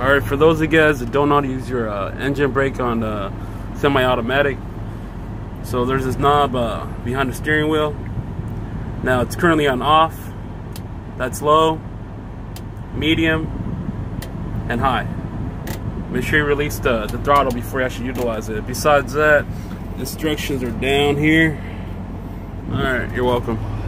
Alright, for those of you guys that don't know how to use your engine brake on the semi-automatic, so there's this knob behind the steering wheel. Now it's currently on off. That's low, medium, and high. Make sure you release the throttle before you actually utilize it. Besides that, instructions are down here. Alright, you're welcome.